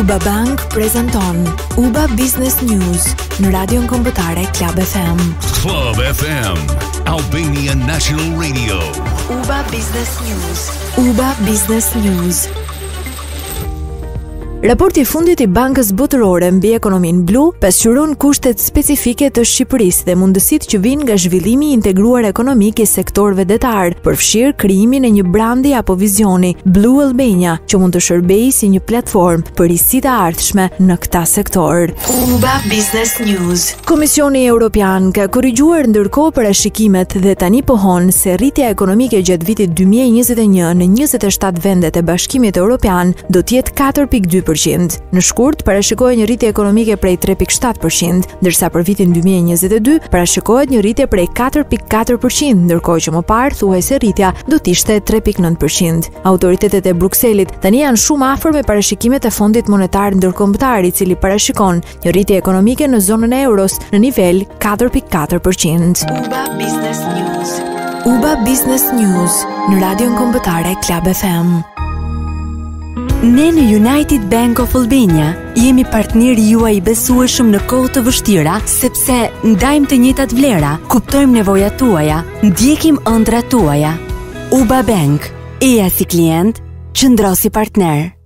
UBA Bank prezanton UBA Business News në radion kombëtare Club FM. Club FM, Albania National Radio. UBA Business News. UBA Business News. Raporti i fundit i Bankës Botërore mbi ekonominë blu pasqyron kushtet specifike të Shqipërisë dhe mundësitë që vijnë nga zhvillimi i integruar ekonomik i sektorëve detar, përfshirë krijimin e një brandi apo vizioni Blue Albania, që mund të shërbejë si një platformë për rizësi të ardhshme në këtë sektor. UBA Business News. Komisioni Evropian ka korrigjuar ndërkohë parashikimet dhe tani pohon se rritja ekonomike gjatë vitit 2021 në 27 vendet e Bashkimit Evropian do të jetë 4.2%. Në shkurt, parashikohet një rritje ekonomike prej 3.7%, ndërsa për vitin 2022 parashikohet një rritje prej 4.4%, ndërkohë që më parë thuhej se rritja do të ishte 3.9%. Autoritetet e Brukselit tani janë shumë afër me parashikimet e Fondit Monetar Ndërkombëtar, i cili parashikon një rritje ekonomike në zonën e euros në nivel 4.4%. UBA Business News. UBA Business News në radion kombëtare Club FM. Ne në United Bank of Albania jemi partneri juaj i besueshëm në kohë të vështira, sepse ndajmë të njëjtat vlera, kuptojmë nevojat tuaja, ndjekim ëndrat tuaja. UBA Bank, eja si klient, qëndro si partner.